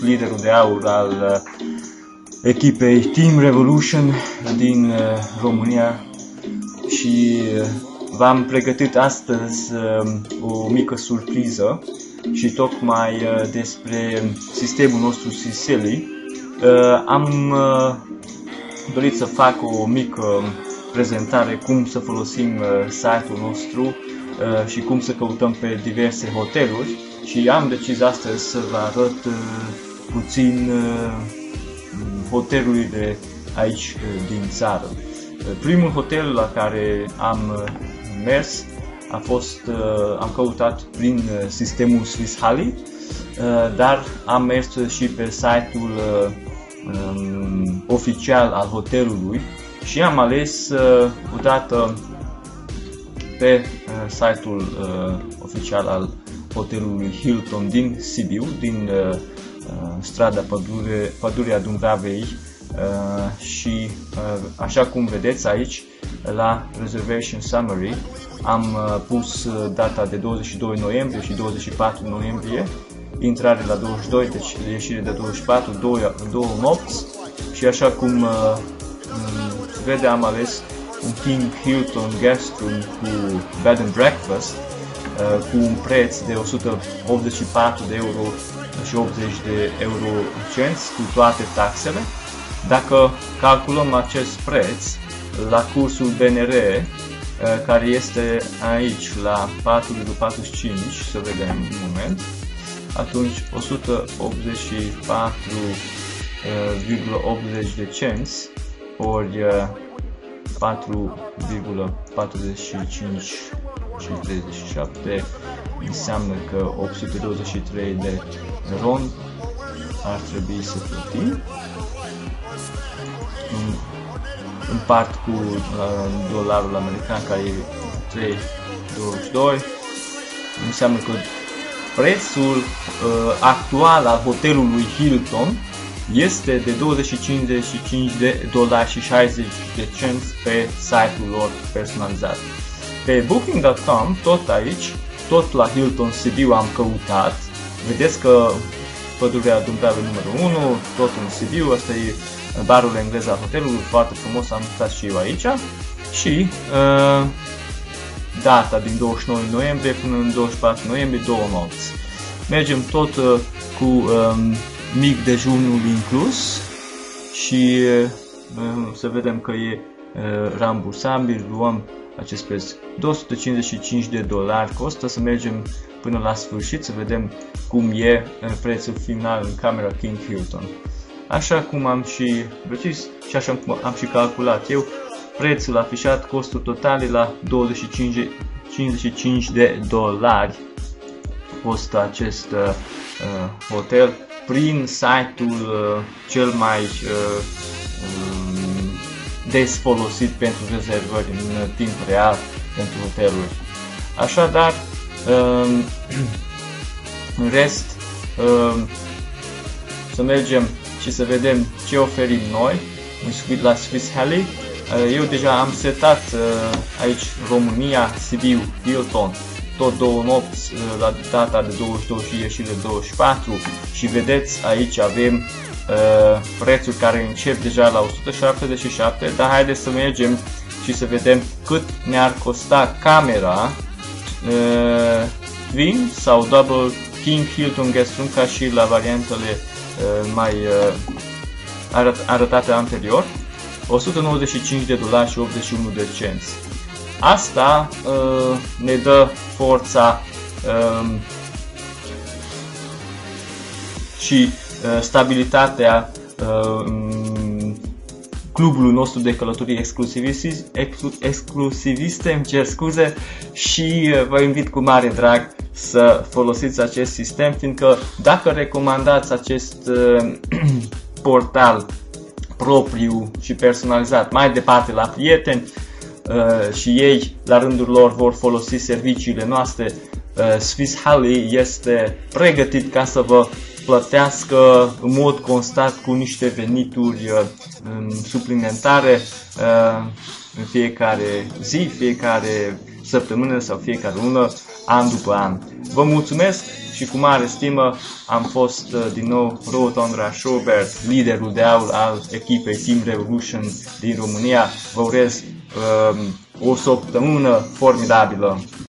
sunt liderul de aur al echipei Team Revolution din România și v-am pregătit astăzi o mică surpriză și tocmai despre sistemul nostru Sicily. Am dorit să fac o mică prezentare cum să folosim site-ul nostru și cum să căutăm pe diverse hoteluri și am decis astăzi să vă arăt puțin hotelurile aici din țară. Primul hotel la care am mers a fost, am căutat prin sistemul Swisshally, dar am mers și pe site-ul oficial al hotelului și am ales odată pe site-ul oficial al hotelului Hilton din Sibiu, din strada Pădurea Dumbrăvei și așa cum vedeți aici la Reservation Summary am pus data de 22 noiembrie și 24 noiembrie, intrare la 22, deci ieșire de 24, două nopți și așa cum se vede am ales un King Hilton Guest Room cu Bed and Breakfast cu un preț de 184 de euro și 80 de eurocenți cu toate taxele. Dacă calculăm acest preț la cursul BNR, care este aici la 4,45, să vedem un moment, atunci 184,80 de cenți ori 4,45 și 37 înseamnă că 823 de ron ar trebui să plătim. Împart cu dolarul american care e 3,22, înseamnă că prețul actual al hotelului Hilton este de $25 și 60 de cenți pe site-ul lor personalizat. Pe Booking.com, tot aici, tot la Hilton Sibiu am căutat, vedeți că Pădurea Dumbrăvei numărul 1, tot în Sibiu, asta e barul englez al hotelului, foarte frumos, am stat și eu aici și data din 29 noiembrie până în 24 noiembrie, 2 nopți. Mergem tot cu mic dejunul inclus și să vedem că e rambursabil, luăm acest preț. $255 costă, să mergem până la sfârșit să vedem cum e prețul final în camera King Hilton. Așa cum am și precis și așa cum am și calculat eu, prețul afișat, costul total la $55 costă acest hotel prin site-ul cel mai des folosit pentru rezervări în timp real pentru hoteluri. Așadar, în rest, să mergem și să vedem ce oferim noi la Swisshally. Eu deja am setat aici România, Sibiu, Hilton, tot 2 nopți la data de 22 și ieșire 24 și vedeți aici avem prețuri care încep deja la 177, dar haideți să mergem și să vedem cât ne-ar costa camera Twin sau Double King Hilton Guest Room, ca și la variantele mai arătate anterior, $195 și 81 de cenți. Asta ne dă forța și stabilitatea clubului nostru de călătorii exclusiviste, îmi cer scuze, și vă invit cu mare drag să folosiți acest sistem, fiindcă dacă recomandați acest portal propriu și personalizat mai departe la prieteni și ei la rândul lor vor folosi serviciile noastre, Swisshally este pregătit ca să vă plătească în mod constant cu niște venituri suplimentare în fiecare zi, fiecare săptămână sau fiecare lună, an după an. Vă mulțumesc și cu mare stimă am fost din nou Roton Rașobert, liderul de aur al echipei Team Revolution din România. Vă urez o săptămână formidabilă!